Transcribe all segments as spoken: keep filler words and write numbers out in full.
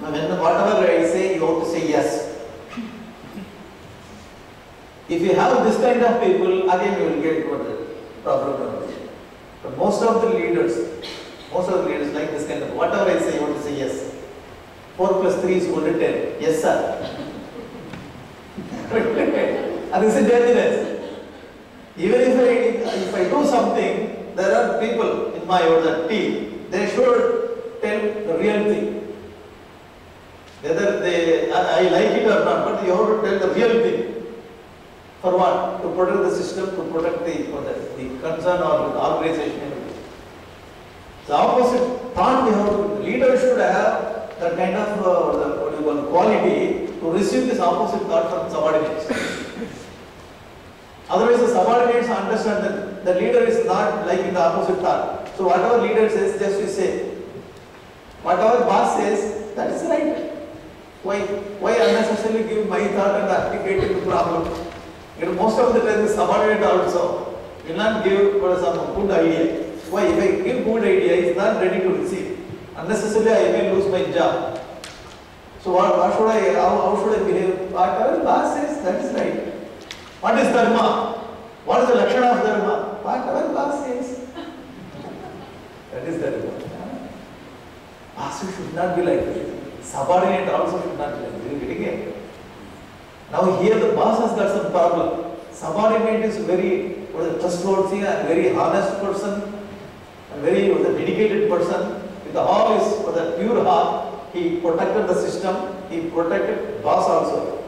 when whatever I say, you have to say yes. If you have this kind of people, again you will get what the problem. But most of the leaders, most of the leaders like this kind of, whatever I say, you want to say yes. four plus three is equal to ten. Yes, sir. And this is dangerous. Even if I, if I do something, there are people in my order team, they should tell the real thing. Whether they, I, I like it or not, but you have to tell the real thing. For what? To protect the system, to protect the, or the, the concern or the organization. The opposite thought we have, the leader should have that kind of uh, the, what you call, quality to receive this opposite thought from subordinates. Otherwise, the subordinates understand that the leader is not liking the opposite thought. So whatever leader says, just you say. Whatever boss says, that is right. Why, why unnecessarily give my thought and applicate the problem? You know, most of the time the subordinate also will not give for some good idea. Why? If I give good idea, he is not ready to receive. Unnecessarily I may lose my job. So what, what should I, how, how should I behave? Whatever boss says, that is right. What is dharma? What is the lakshana of dharma? Whatever boss says. That is dharma. Boss should not be like this. Subordinate also should not be like this. You are getting it? Now here the boss has got some problem. Subordinate is very what is trustworthy and very honest person, and very what is dedicated person. With all his what is pure heart, he protected the system. He protected boss also.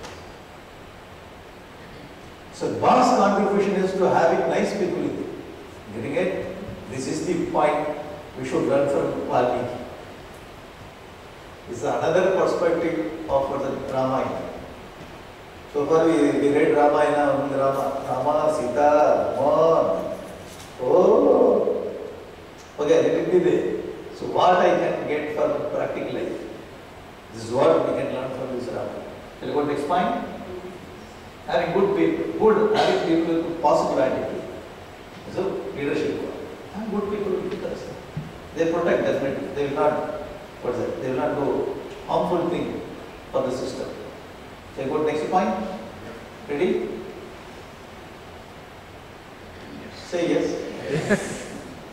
So boss contribution is to having nice people in it. Getting it? This is the point we should learn from Valmiki. This is another perspective of what the Ramayana. So far we, we read Ramayana, Rama, Rama, Sita, Mon. Oh, okay, let it be there. So what I can get from practical life? This is what we can learn from this Ramayana. Shall we go next point? Having good people, good, having people with positive attitude. So leadership. Have good people with us. They protect definitely. They will not, what is that? They will not do harmful thing for the system. Shall we go to next point? Ready? Say yes. Yes.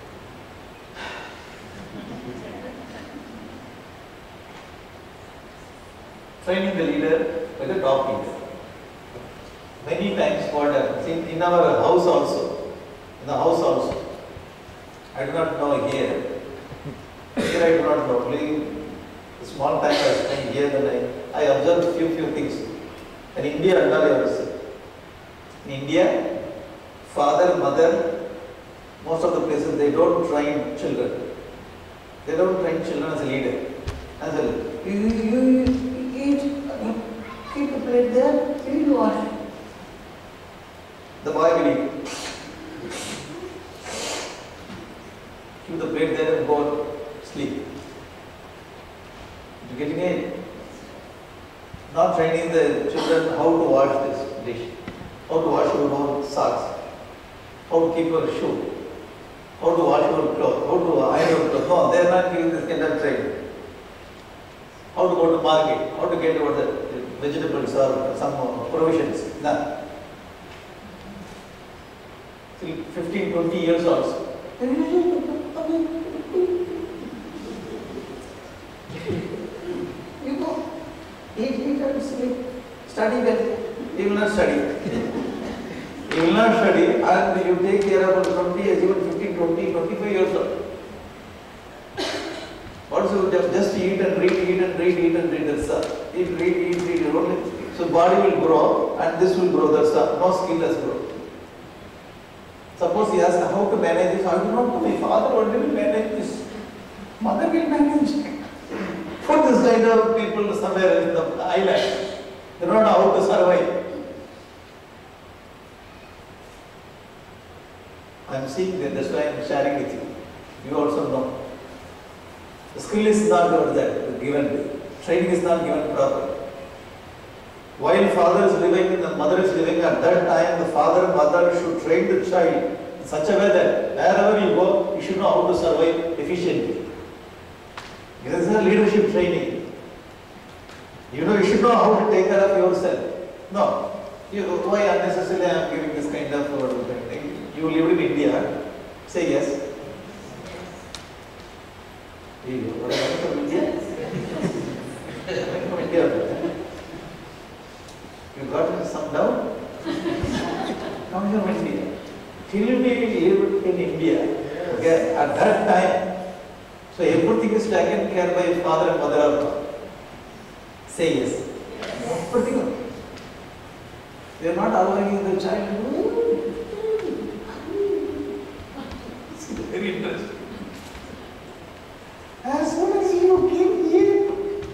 Training the leader by the top leader. Many times what happens in, in our house also, in the house also, I do not know here, here I do not know, only a small time I spent here, then I, I observed few few things. In India, and all I have seen. In India, father, mother, most of the places they don't train children. They don't train children as a leader. As a you, you, you eat, you keep the plate there, you will wash. The boy will eat. Keep the plate there and go sleep. You getting it? Not training the children how to wash this dish, how to wash your own socks, how to keep your shoe, how to wash your clothes, how to iron your clothes. No, they are not giving this kind of training. How to go to market, how to get over the vegetables or some provisions. None. Till fifteen, twenty years also. You go, eat, eat and sleep, study well. You will not study. You will not study and you take care of twenty years, even fifteen, twenty, twenty-five years old. What so just, just eat and read, eat and read, eat and read, that's all. Eat, read, eat, read, only. So body will grow and this will grow, that's all. No skill has grown. Suppose he asks how to manage this, I do not know, my father only will manage this. Mother will manage. Put this kind of people somewhere in the island. They don't know how to survive. I am seeing that, that's why I am sharing with you. You also know. The skill is not that given, training is not given properly. While father is living and the mother is living, at that time the father and mother should train the child in such a way that wherever you go, you should know how to survive efficiently. This is a leadership training. You know, you should know how to take care of yourself. No. You, why unnecessarily I am giving this kind of uh, thing? You live in India, say yes. You, what are you from India? From India. You got some doubt? Come from India. Till we live in India, okay, at that time, so everything is taken care by father and mother. Say yes. Everything. They are not allowing the child. It's very interesting. As soon as you came here,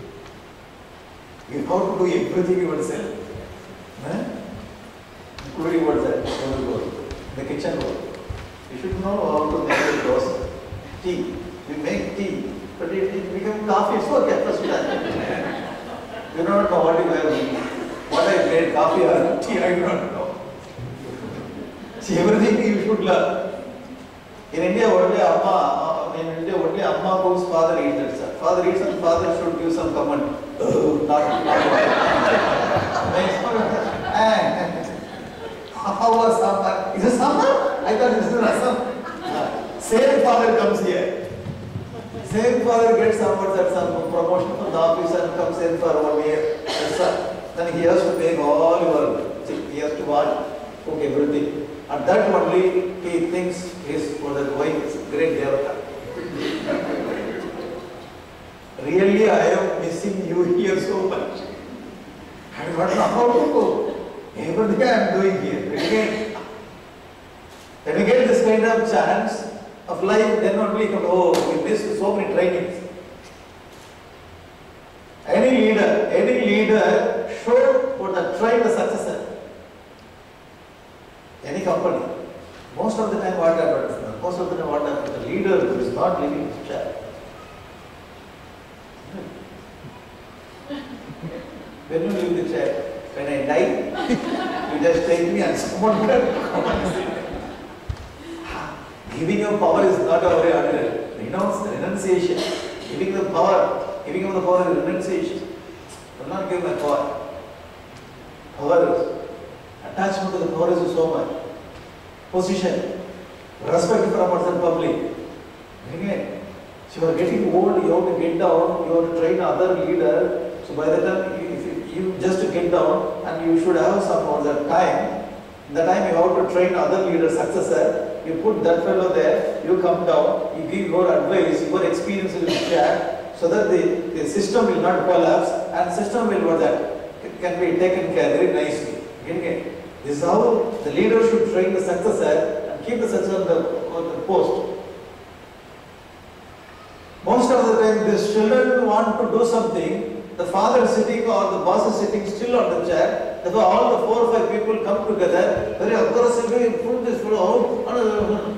you have to do everything yourself. Huh? Including what's that? The kitchen work. You should know how to make a dosa. Tea. You make tea, but it, it becomes coffee. It's okay. First time. You don't know what you have. What I made, coffee or tea, I do not know. See, everything you should learn. In India, only Amma, in India, only Amma cooks, father eats it, sir. Father eats and father should give some comment. Oh, not, not how was sambar? Is it sambar? I thought it is rasam. Same father comes here. Same father gets sambar at some promotion from the office and comes in for one year. Then he has to make all your, he has to what? Cook everything. And that only he thinks his for that wife is great devata. Really, I am missing you here so much. I don't know how to cook. Everything I am doing here. Again, when you get this kind of chance of life, then only you come, oh, we missed so many trainings. Any leader, any leader should put a train the successor. Any company. Most of the time what happens? Most of the time what happens? The leader who is not leaving his chair. When you leave the chair, when I die, you just take me and someone will come and sit. Giving your power is not a very ordinary. Renounce, renunciation. Giving the power, giving of the power is renunciation. I will not give my power. Power is, attachment to the power is so much. Position, respect from outside public. Again, so you are getting old, you have to get down, you have to train other leader. So by the time, you, if you, you just to get down and you should have some other time, the time you have to train other leader, successor, you put that fellow there, you come down, you give your advice, your experience will be shared, so that the, the system will not collapse and system will what that can be taken care very nicely. Okay? This is how the leader should train the successor and keep the successor on the, on the post. Most of the time, these children want to do something, the father is sitting or the boss is sitting still on the chair, therefore all the four or five people come together, very aggressively pull this fellow out.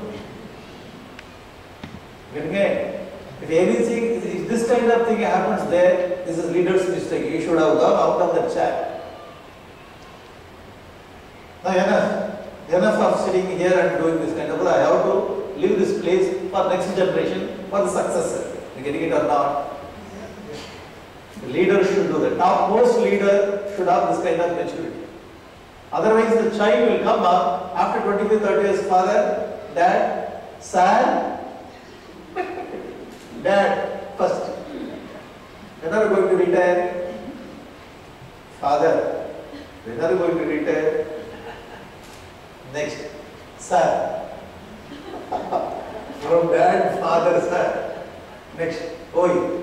Again, if anything, if this kind of thing happens there, this is leader's mistake. You should have gone out of the chair. Now enough, enough of sitting here and doing this kind of, I have to leave this place for next generation, for the successor. You getting it or not? The leader should do that. Topmost leader should have this kind of maturity. Otherwise, the child will come up after twenty-five, thirty years, father, dad, son, dad, first. When are you going to retire? Father, when are you going to retire? Next, son. From dad, father, son. Next, oi.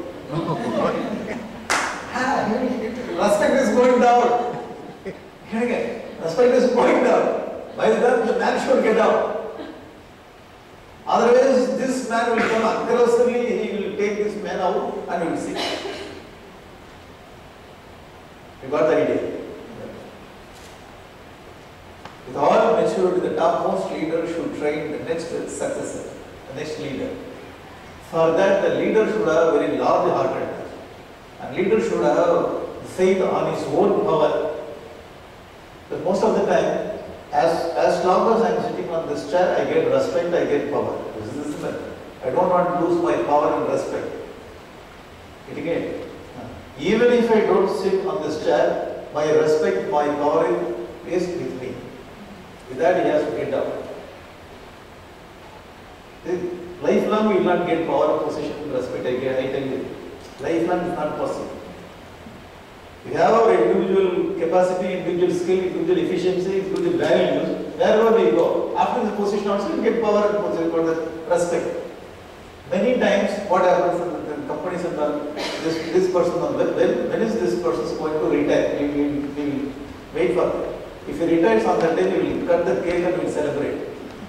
Respect is going down. Respect is going down. By the time the man should get down. Otherwise, this man will come aggressively, he will take this man out and he will see. You got the idea? With all maturity, the topmost leader should train the next successor, the next leader. For that, the leader should have very large heartedness. And leader should have faith on his own power. But most of the time, as, as long as I am sitting on this chair, I get respect, I get power. This is the method. I don't want to lose my power and respect. Getting it? Even if I don't sit on this chair, my respect, my power is with me. With that, he has to get down. Lifelong we will not get power, position, respect. Again, I tell you, lifelong is not possible. We have our individual capacity, individual skill, individual efficiency, individual values. Wherever we go, after the position also, we get power and position for the respect. Many times, what happens in the companies and all, this, this person, when, when is this person going to retire? We will we'll wait for that. If he retires on that day, we will cut the cake and we will celebrate.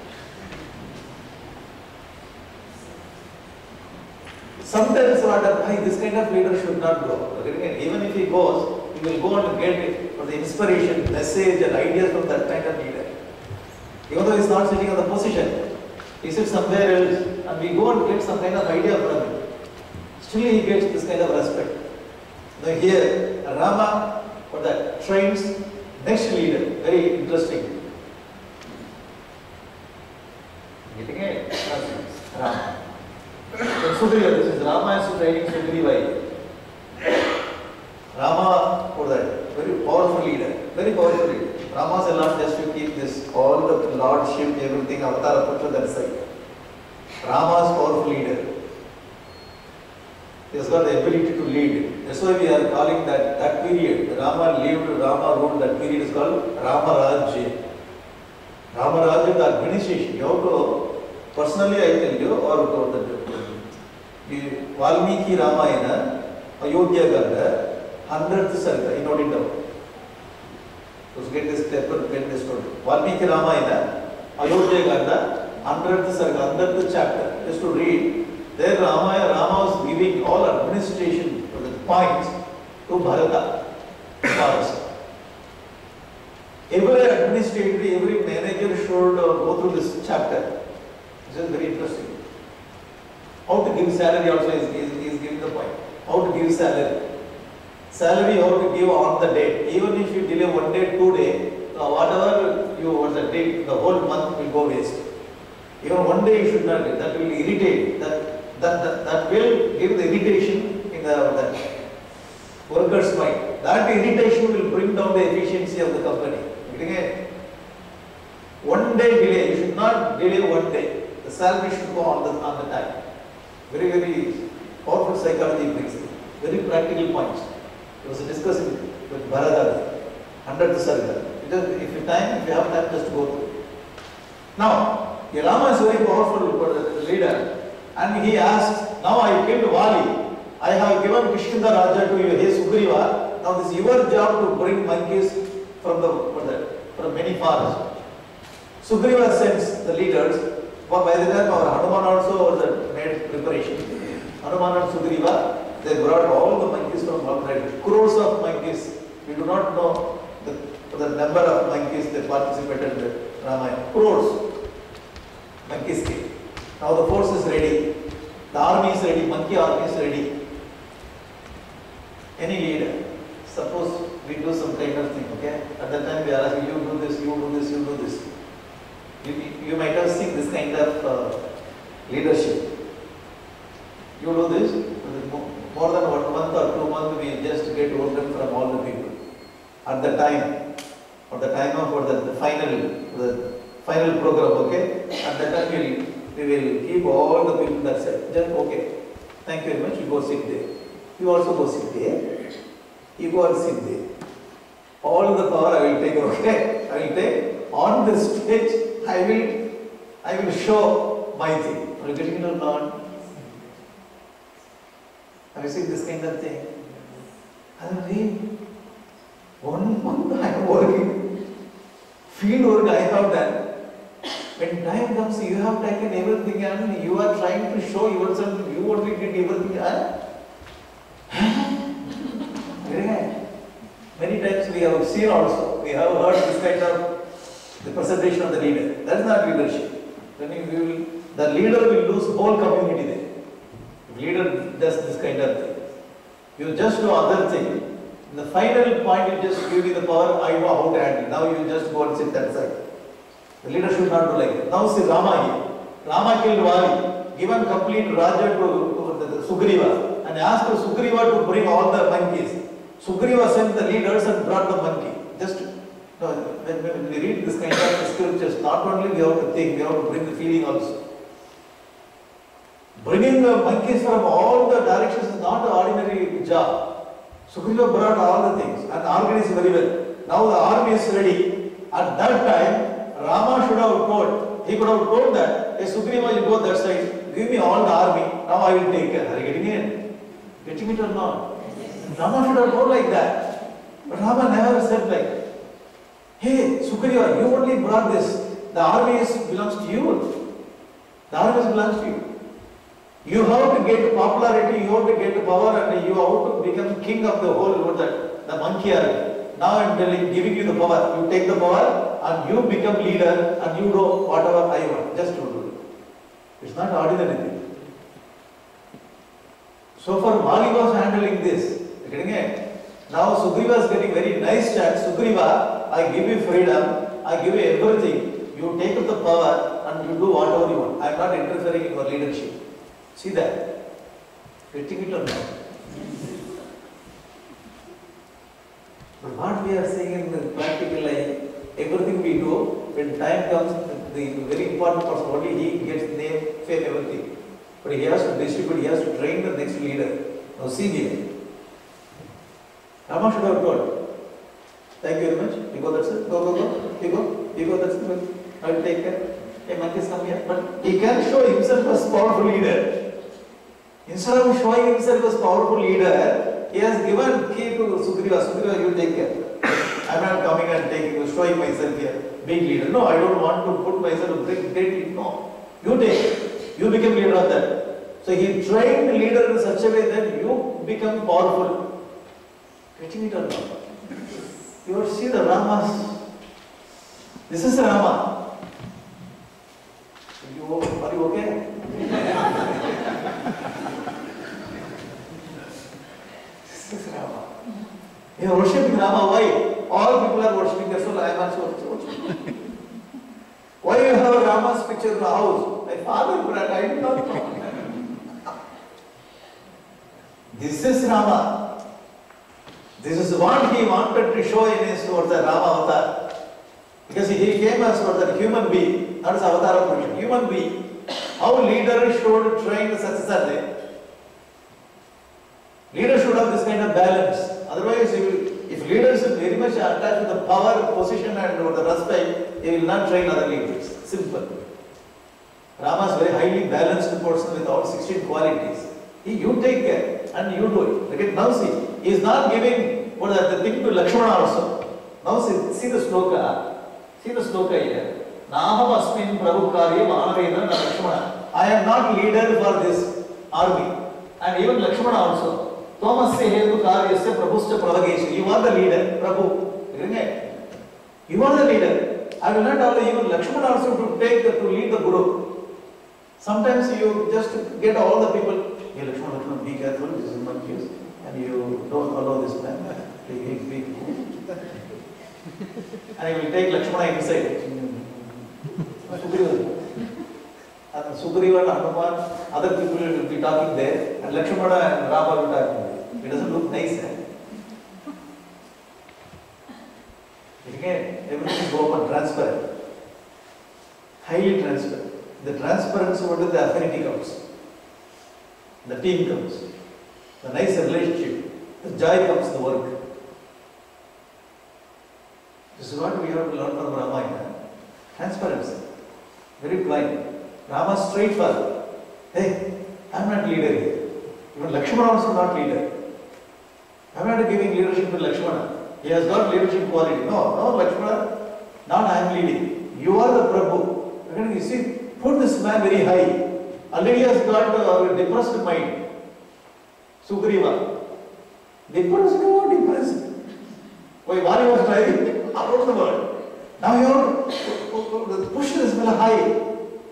Sometimes what happens, this kind of leader should not go. Even if he goes, he will go and get it for the inspiration, message and ideas from that kind of leader. Even though he is not sitting on the position, he sits somewhere else and we go and get some kind of idea from him. Still he gets this kind of respect. Now here, Rama, for that, trains next leader. Very interesting. Getting it? Rama. Sugriva, this is Rama is training Sugriva. Rama, for that, very powerful leader. Very powerful leader. Rama is allowed just to keep this, all the lordship, everything, avatar, put to that side. Rama is powerful leader. He has got the ability to lead. That's why we are calling that, that period, Rama lived, Rama ruled, that period is called Rama Rajya. Rama Rajya, the administration. You have to, personally I tell you, or to the Valmiki Ramayana, Ayodhya Ganda, hundredth sarga, you note it down. So get this paper, get this note. Valmiki Ramayana, Ayodhya Ganda, hundredth sarga, hundredth chapter. Just to read, there Rama, Rama was giving all administration for the points to Bharata. Every administrator, every manager should uh, go through this chapter. This is very interesting. How to give salary also is, is, is giving the point. How to give salary. Salary how to give on the date. Even if you delay one day, two day, uh, whatever you want the date, the whole month will go waste. Even one day you should not do. That will irritate. That That, that, that will give the irritation in the, the worker's mind. That irritation will bring down the efficiency of the company. Again, one day delay, you should not delay one day. The salary should go on the, on the time. Very, very powerful psychology brings it. Very practical points. It was discussing with Bharata, hundred sarga. If you time, if you have time, just go through. Now, Rama is a very powerful leader. And he asked, now I killed Vali. I have given Kishkinda Raja to you, hey Sugriva. Now this is your job to bring monkeys from the, from many forests. Sugriva sends the leaders. But by the time our Hanuman also was made preparation. Hanuman and Sugriva, they brought all the monkeys from outside. Crores of monkeys. We do not know the, the number of monkeys that participated in the Ramayana. Crores. Monkeys came. Now the force is ready. The army is ready. Monkey army is ready. Any leader. Suppose we do some kind of thing, okay? At that time we are asking, you do this, you do this, you do this. You, you might have seen this kind of uh, leadership. You do this, more than one month or two months we just get voted from all the people. At the time, or the time of or the, the final, the final program, okay? At that time we will, we will keep all the people that said, just okay, thank you very much, you go sit there. You also go sit there. You go and sit there. All the power I will take, okay? I will take on the stage. I will, I will show my thing. Are you getting it or not? Have you seen this kind of thing? I mean, one month I am working, field work I have done. When time comes, you have taken everything and you are trying to show yourself, you only did everything. Many times we have seen also, we have heard this kind of the presentation of the leader. That is not leadership. Then you will, the leader will lose whole community there. If leader does this kind of thing, you just do other thing. In the final point, you just give you the power. I know how to handle. Now you just go and sit that side. The leader should not do like that. Now see Rama here. Rama killed Vali, given complete Raja to, to the, the Sugriva, and and asked Sugriva to bring all the monkeys. Sugriva sent the leaders and brought the monkey. Just no, when, when we read this kind of scriptures, not only we have to think, we have to bring the feeling also. Bringing the monkeys from all the directions is not an ordinary job. Sugriva brought all the things and organized very well. Now the army is ready. At that time, Rama should have told, he could have told that, hey Sugriva, you go that side, give me all the army, now I will take care. Are you getting it? Getting it or not? Rama should have told like that. But Rama never said like, hey Sugriva, you only brought this. The army is, belongs to you. The army belongs to you. You have to get popularity, you have to get power, and you have to become king of the whole world, that the monkey army. Now I am telling, giving you the power. You take the power and you become leader and you do whatever I want. Just to do it. It's not ordinary thing. So far Vali was handling this. You're getting it? Now Sugriva is getting very nice chance. Sugriva, I give you freedom, I give you everything. You take up the power and you do whatever you want. I am not interfering in your leadership. See that? Getting it or not? But what we are saying in the practical life, everything we do, when time comes, the very important person, only he gets name, fame, everything. But he has to distribute, he has to train the next leader. Now see here. Rama should have told, thank you very much, you go, that's it, go, go, go, you go, you go, that's it, I will take care. Hey, monkeys come here. But he can show himself as powerful leader. Instead of showing himself as powerful leader, he has given key to Sugriva. Sugriva, you take care. I am not coming and taking, showing myself here, being leader. No, I don't want to put myself, great lead. No, you take it. You become leader of that. So he trained the leader in such a way that you become powerful. Getting it or not? You see the Ramas. This is Rama. You, are you okay? This is Rama. You are worshipping Rama. Why? All people are worshipping. That's why I am also worshipping. Why you have a Rama's picture in the house? My father, but I do not know. This is Rama. This is what he wanted to show in his what the Rama avatar. Because he came as what the human being, not as avatar of Krishna, human being. How leaders should train the successor. Leaders should have this kind of balance. Otherwise, if, if leaders are very much attached to the power, position and the respect, they will not train other leaders. Simple. Rama is very highly balanced person with all sixteen qualities. He, you take care and you do it. Look at now see, he is not giving what the, the thing to Lakshmana also. Now see, see the sloka. See the sloka here. Naham asmin prabhu karya manavena Lakshmana. I am not leader for this army. And even Lakshmana also. Thomas se hetu karyasya prabhusta pravageshya. You are the leader, Prabhu. Isn't it? You are the leader. I will not allow even Lakshmana also to take the, to lead the guru. Sometimes you just get all the people. Hey Lakshmana, Lakshmana, be careful. This is my case. And you don't allow this man. Be, be, and he will take Lakshmana inside. Sugriva. And Sugriva and Hanuman, other people will be talking there, and Lakshmana and Rama will be talking there. It doesn't look nice. Eh? Again, everything is open, transparent. Highly transparent. The transparency, what is the affinity comes. The team comes. The nice relationship. The joy comes in the work. This is what we have to learn from Ramayana. Transparency. Very blind. Rama is straightforward. Hey, I am not leader here. Even Lakshmana also not leader. I am not giving leadership to Lakshmana. He has got leadership quality. No, no Lakshmana, not I am leading. You are the Prabhu. You see, put this man very high. Already he has got a depressed mind. Sugriva. Depressed, no, depressed. Why, Vali was driving around the world. Now you have to push this man high.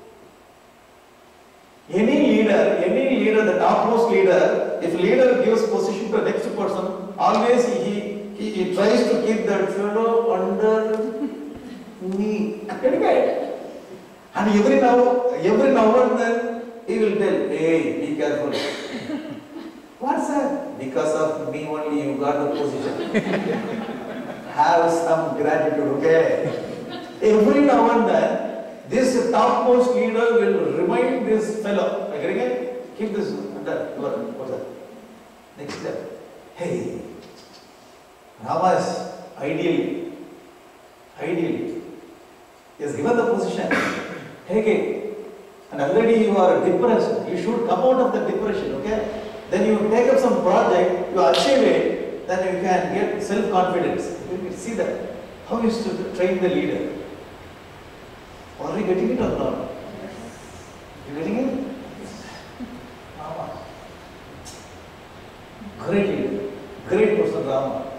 Any leader, any leader, the topmost leader, if leader gives position to the next person, always he, he, he tries to keep that fellow under knee. And every now, every now and then, he will tell, hey, be careful. What's that? Because of me only you got the position. Have some gratitude, okay? Every now and then, this topmost leader will remind this fellow, again, keep this under, what's that? Next step. Hey, Rama is ideally, ideally, he has given the position. Hey, and already you are depressed. You should come out of the depression, okay? Then you take up some project, you achieve it, then you can get self-confidence. You can see that. How is to train the leader? Are you getting it or not? You getting it? Rama. Great leader. Great person, Rama.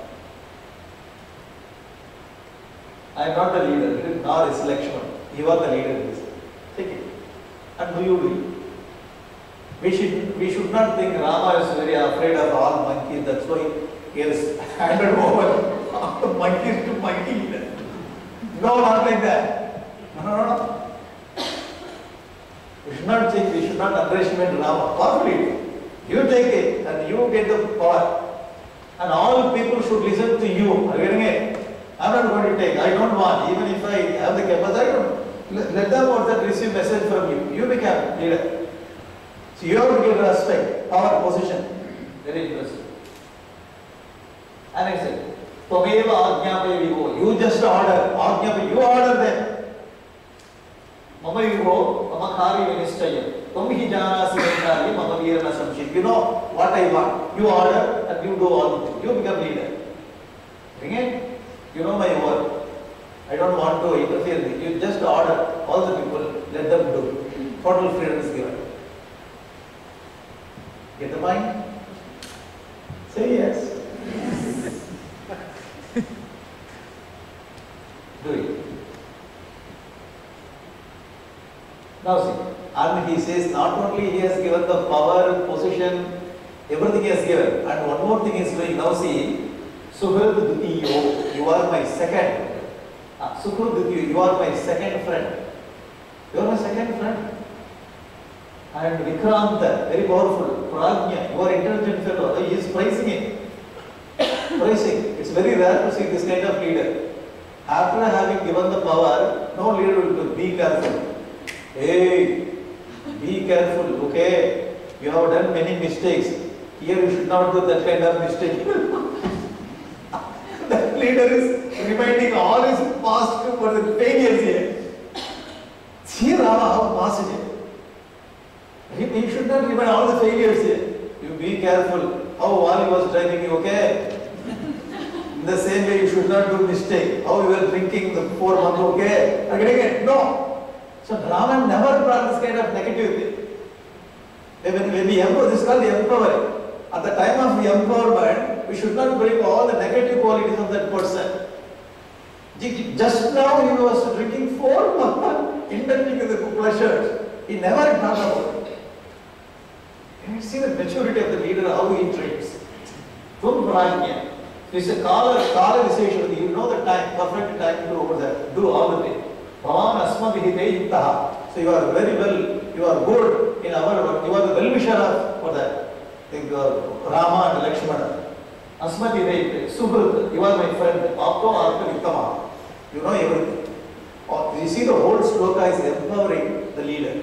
I am not the leader, nor is Lakshman. You are the leader in this. Take it. And do you do it. We should, we should not think Rama is very afraid of all monkeys. That's why he has handed over all the monkeys to monkey leader. No, not like that. No, no, no. We should not think, we should not underestimate Rama. Powerfully. You take it and you get the power. And all people should listen to you. Are you getting it? I'm not going to take. I don't want. Even if I have the capacity, I don't. Let them or that receive message from you. You become leader. So you have to give respect, power, position. Very interesting. And I said, Tvameva Ajñape Vivo. You just order. Ajñape, you order them. Mama Vivo, Mama Khari Ministaya. Tvamhi Jana Siddhari, Mama Virana Samshit. You know what I want. You order and you do all the things. You become leader. Bring it. You know my word. I don't want to interfere with you. You just order all the people, let them do. Total freedom is given. Get the mind? Say yes. Yes. Do it. Now see, and he says not only he has given the power, position, everything he has given. And one more thing is doing. Now see, Suhrad Dutiyo, you are my second. Uh, Suhrad Dutiyo, you are my second friend. You are my second friend. And Vikranta, very powerful. Prajna, you are intelligent fellow. He is praising it. Praising. It's very rare to see this kind of leader. After having given the power, no leader will do. Be careful. Hey, be careful, okay? You have done many mistakes. Here you should not do that kind of mistake. That leader is reminding all his past for the failures here. See Rama, how past it is. He, he should not remind all the failures here. You be careful. How while he was driving you, okay? In the same way, you should not do mistake. How you were drinking the four months, okay? Again, again, no. So Rama never brought this kind of negativity. When, when we empower, this is called the empowering. At the time of the empowerment, we should not bring all the negative qualities of that person. Just now he was drinking four months, indulging in the pleasures. He never thought about it. You see the maturity of the leader, how he trains. From Prajna. This is a Kala, Kala Viseshwati. You know the time, perfect time to do over there. Do all the things. Bhavan Asma Vihite Yuktaha. So you are very well, you are good in our work. You are the well-wisher of for that. Think uh, Rama and Lakshmana. Asma Vihite, Suhrad, you are my friend. Apto Artha Vittama. You know everything. Uh, you see the whole sloka is empowering the leader.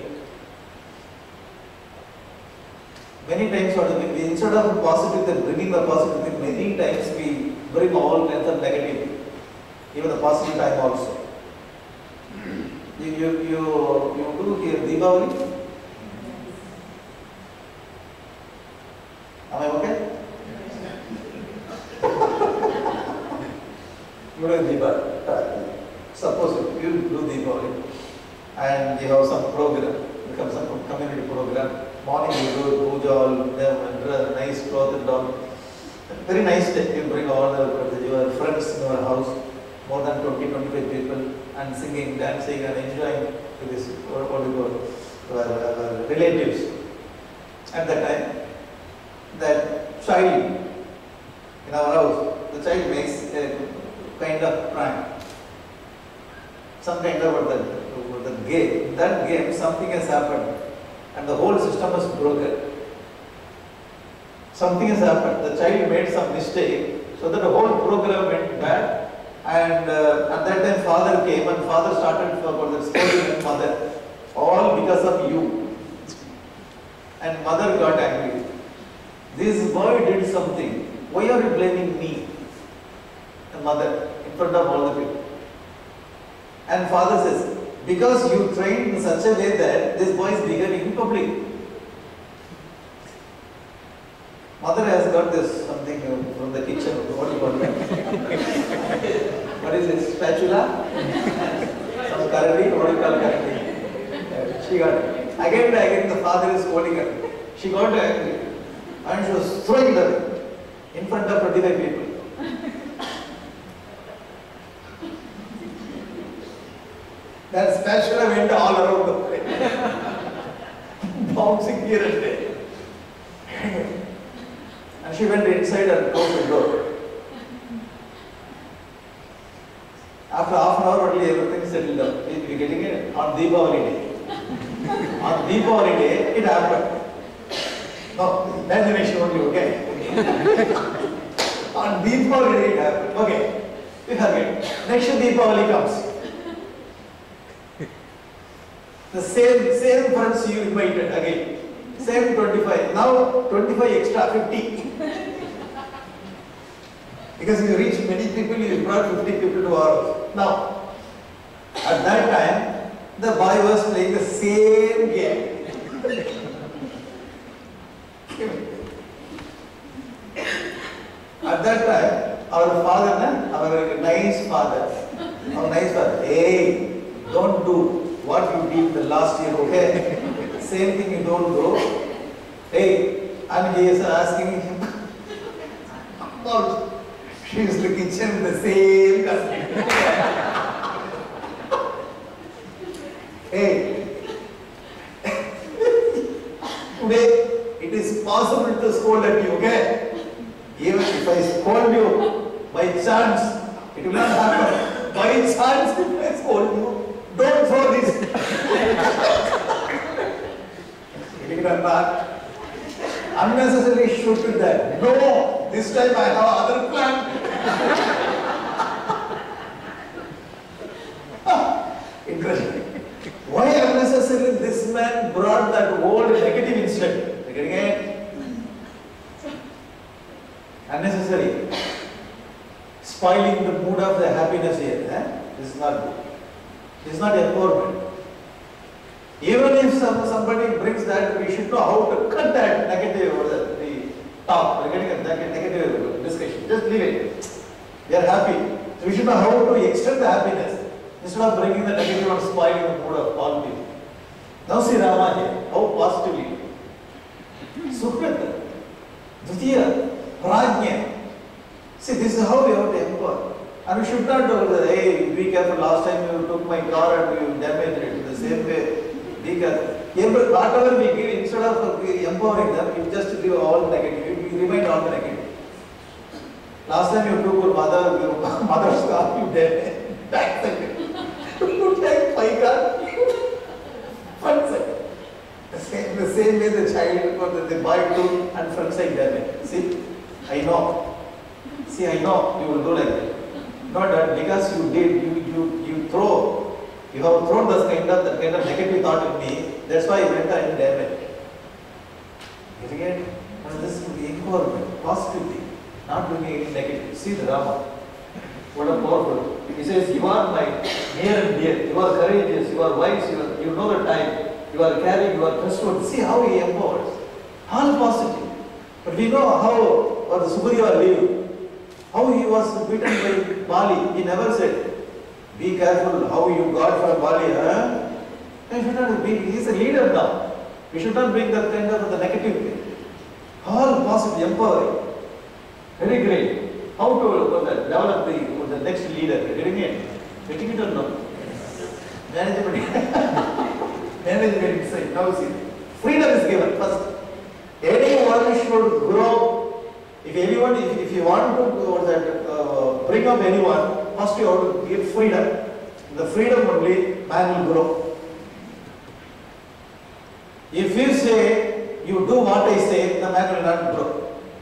Many times, what we, instead of positive thing, bringing the positive thing, many times we bring all kinds of negative, even the positive time also. You, you, you, you do here Deepavali? Am I okay? You do Deepavali. Suppose you do Deepavali and you have some program, become some community program. Morning you do puja, all them, nice clothes and all. Very nice day. You bring all the, your friends in your house, more than twenty, twenty-five people, and singing, dancing, and enjoying with this, what, what do you call, uh, relatives. At that time, that child in our house, the child makes a kind of prank. Some kind of the, the game. In that game, something has happened. And the whole system is broken. something has happened. The child made some mistake, so that the whole program went bad. And uh, at that time, father came, and father started for the scolding mother, all because of you. And mother got angry. This boy did something. Why are you blaming me? The mother, in front of all the people. And father says, because you trained in such a way that this boy is behaving in public. Mother has got this something from the kitchen. What do you call it? What is it? Spatula? Some curry? What do you call curry? She got it. Again and again the father is scolding her. She got angry. And she was throwing it away in front of twenty-five people. That spatula went all around the place, bouncing here and there. And she went inside and closed the door. After half an hour only everything settled down. We were getting it on Deepavali day. On Deepavali day, it happened. No, imagination only, okay? On Deepavali day it happened. Okay, we forget. Next Deepavali comes. The same, same friends you invited again. Same twenty-five. Now twenty-five extra, fifty. Because you reach many people, you brought fifty people to our house. Now, at that time, the boy was playing the same game. At that time, our father, our nice father, our nice father, hey, don't do what you did the last year, okay? Same thing you don't do. Hey, and he is asking him about, she is in the kitchen with the same costume. Hey, today it is possible to scold at you, okay? Even if I scold you, by chance, it will not happen. By chance, if I scold you, don't throw this. It will not. Unnecessarily shoot with that. No, this time I have other plan. Interesting. Why unnecessarily this man brought that old negative incident? Again, unnecessary. Spoiling the mood of the happiness here. Eh? This is not good. This is not empowerment. Even if some, somebody brings that, we should know how to cut that negative or the, the talk, we're getting a negative discussion. Just leave it. We are happy. So we should know how to extend the happiness instead of bringing the negative or spoiling the mood of all people. Now see Rama here, how positively. Sukrit, Dvitiya, Prajna. See, this is how we have to empower. And we should not do the, hey, be careful, last time you took my car and you damaged it. The same way, be careful. Whatever we give, instead of empowering them, you just give all negative, you remind all the negative. Last time you took your mother, your mother's car, you damaged. Back second. You take my car, front side. The same, the same way the child or the, the boy took and front side damaged. See, I know. See, I know you will do like that. Not that because you did, you, you, you throw, you have thrown this kind of, that kind of negative thought in me, that's why I went and damaged. You get it? And this is the empowerment, positivity, not doing any negative. See the Rama. What a powerful. He says, you are my near and dear, you are courageous, you are wise, you, are, you know the time, you are caring, you are trustworthy. See how he empowers. All positive. But we know how, or the Sugriva lived. How he was beaten by Bali, he never said, be careful how you got from Bali, huh? He should not be, he is a leader now. We should not bring that kind of the negative thing. All positive, empowering. Very great. How to uh, develop the, the next leader? Getting it? Getting it or not? Management. Management inside. Now see, freedom is given first. Anyone should grow. If anyone, if, if you want to uh, that, uh, bring up anyone, first you have to give freedom. The freedom only, man will grow. If you say, you do what I say, the man will not grow.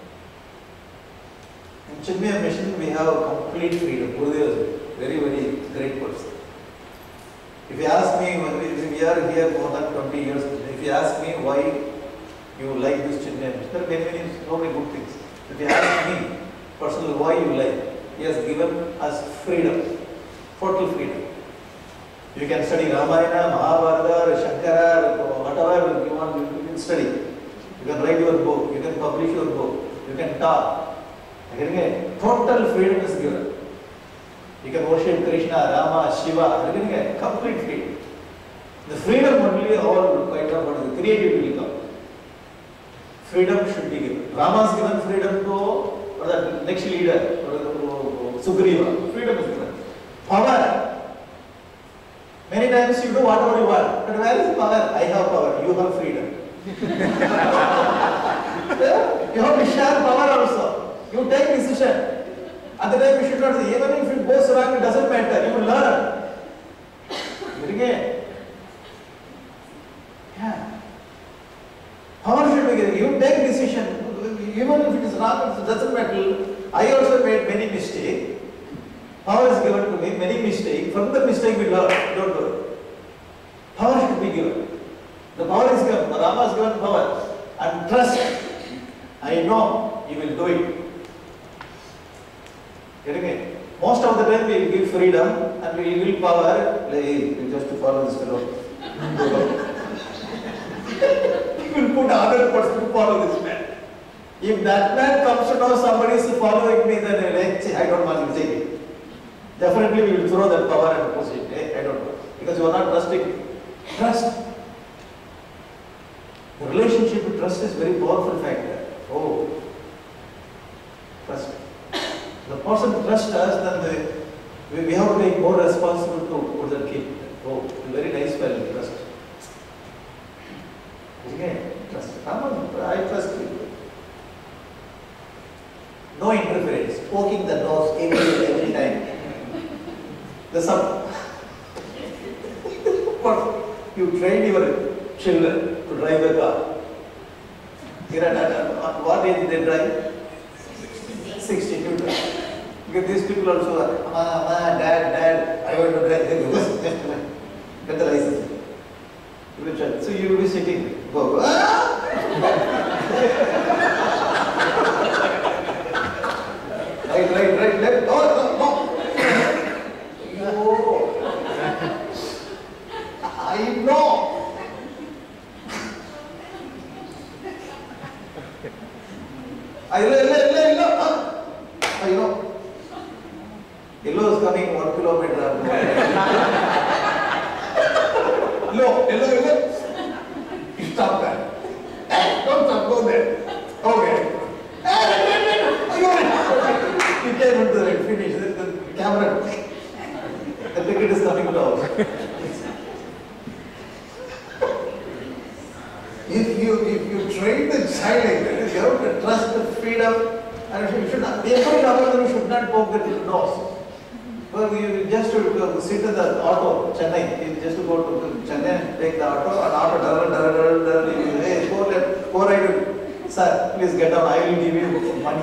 In Chinmaya mission, we have complete freedom. Gurudev is a very, very great person. If you ask me, we are here more than twenty years, if you ask me why you like this Chinmaya mission, there are many, many, so many good things. If you ask me personally why you like, he has given us freedom, total freedom. You can study Ramayana, Mahabharata, Shankara, whatever you want, you can study. You can write your book, you can publish your book, you can talk. Again, total freedom is given. You can worship Krishna, Rama, Shiva, again, complete freedom. The freedom only all kind of what is creativity will come. Freedom should be given. Rama is given freedom to or the next leader, or Sugriva. Freedom is given. Power. Many times you do whatever you want, but where is power? I have power, you have freedom. You have to share power also. You take decision. At the time you should not say, even if it goes wrong, it doesn't matter, you will learn. Again. Yeah. Power should be given. You take decision, even if it is wrong, it doesn't matter. I also made many mistakes. Power is given to me, many mistakes. From the mistake we learn, don't do it. Power should be given. The power is given, Rama is given power. And trust, I know you will do it. Getting it? Most of the time we will give freedom and we will give power, like, hey, just to follow this fellow. You will put other person to follow this man. If that man comes to know somebody is following me, then like, I don't want to take it. Definitely we will throw that power and push it. Eh? I don't know. Because you are not trusting. Trust. The relationship with trust is very powerful factor. Oh. Trust. The person trusts us, then the, we, we have to take more responsibility to put that kid. Oh, very nice fellow, trust. Again, trust. I trust you. No interference. Poking the nose every, every time. There's some. What? You train your children to drive a car. At what age they drive? sixty-two. Because these people also are, Mama, Mama, Dad, Dad, I want to drive. They go, just a minute. Get the license. You will try. So you will be sitting. Go. Ah! Right, right, right, left. Oh, no, no. I know. I know. I know. Yellow is coming one kilometer. No, yellow, yellow. You stop that. Don't stop, go there. Okay. You came into the right, finish. The, the camera, the ticket is coming down. If you if you train the child like that, you have to trust the freedom, and you should not. Every government should not poke the nose. Well, you just to sit in the auto, Chennai. You just to go to Chennai, take the auto, and auto, dar, dar, dar, dar, hey, go left, go right. Sir, please get down. I will give you money.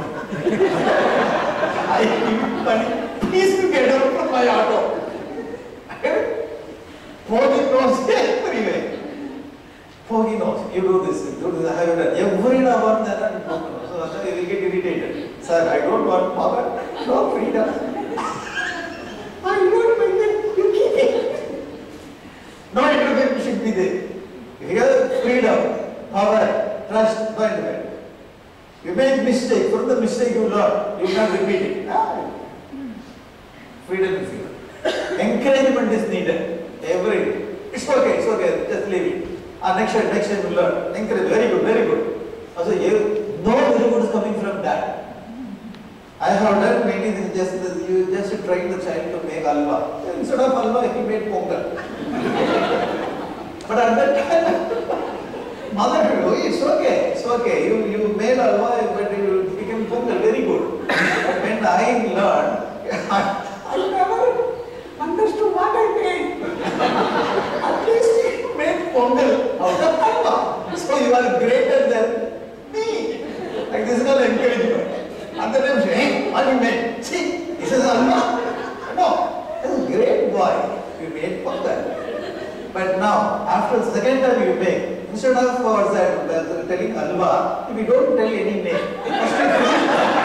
I will give you money. Please get down from my auto. Poking nose everywhere. Poking nose. You do this. You do this. I have done. Every now and then, so you will get irritated. Sir, I don't want power. No freedom. I don't like that. You keep it. No interference should be there. Here, freedom, power, trust, no interference. You make mistake. From the mistake you learn. You can't repeat it. Ah. Freedom is given. Encouragement is needed. Every day. It's okay. It's okay. Just leave it. Ah, next time, next time you learn. Encourage. Very good. Very good. Also, you, no very good is coming from that. I have done many things, just you just train the child to make halwa. Instead of halwa, he made pongal. But at that time, mother will do, it's okay, it's okay. You, you made halwa, but you became pongal, very good. But when I learned, I, I never understood what I made. At least you made pongal out of halwa. So you are greater than me. Like this is called encouragement. At the time, hey, what having made. See, he says, Alva. No, this is a great boy. You made Pongal. But now, after the second time you make, instead of uh, that, telling Alva, if you don't tell any name, first you finish,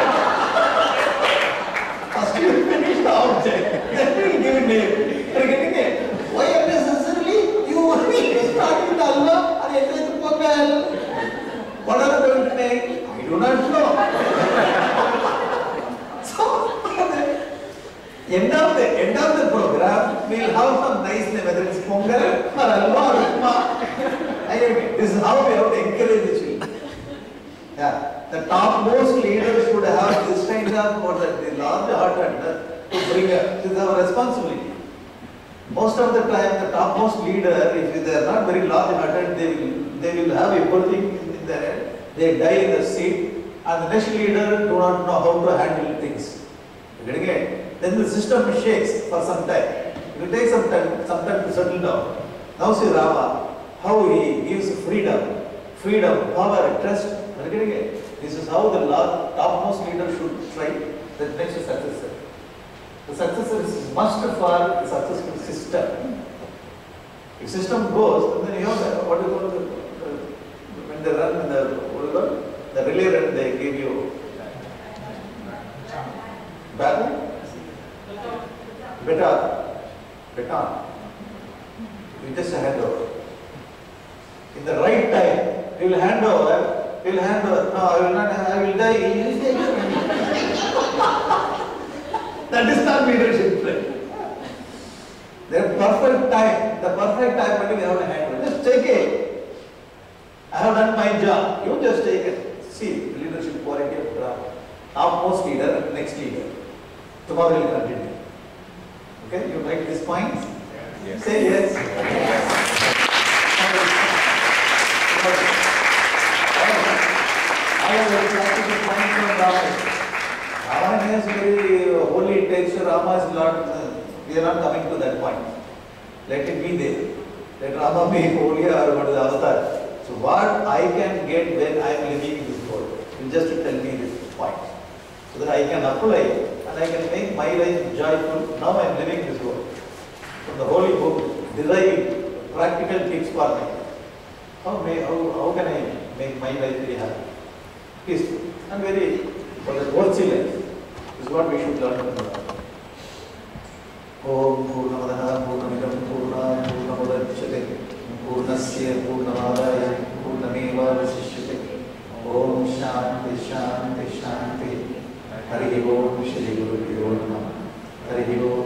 first you finish the object, then you will give a name. You are getting it? Why unnecessarily you start with Alva and end with Pongal? What are you going to make? I do not know. So, end of the end of the program, we will have some nice name, whether it's Pongal or Alva or Upma. Anyway, this is how we have to encourage the children. Yeah, the topmost leaders should have this kind of what the large heart to bring up. This is our responsibility. Most of the time, the topmost leader, if they are not very large hearted, they will they will have everything in their head. They die in the seat, and the next leader do not know how to handle things. You getting it? Then the system shakes for some time. It will take some time, some time to settle down. Now see Rama, how he gives freedom, freedom, power, trust. You are getting it? This is how the large, topmost leader should try the next successor. The successor is must for a successful system. If system goes, then you have what do you call the, the when they run in the what do you call the relay run, they give you battle. Baton, baton. You just hand over. In the right time, you will hand over. You will hand over. No, I will not. I will die. That is not leadership play. The perfect time, the perfect time when you have to hand over. Just take it. I have done my job. You just take it. See the leadership quality of the topmost leader and next leader. Tomorrow will continue. Okay, you like these points? Yes. Say yes. Yes. I have very practical points from Rama. Rama is very holy text. Rama is not, uh, we are not coming to that point. Let it be there. Let Rama be holy or what is the avatar. So what I can get when I am living in this world, you just tell me this point. So that I can apply and I can make my life joyful. Now I am living this world. From the holy book, deriving practical tips for me. How, may, how, how can I make my life very happy, peaceful, and very worthy life? This is what we should learn from the Om Purnamadaha Purnamidam Purna Purnamudachyate Purnasya Purnamadaya Purnameva Vasishyate Om Shanti Shanti Shanti Hari Om Shri Guru Pyo Namah Hari Om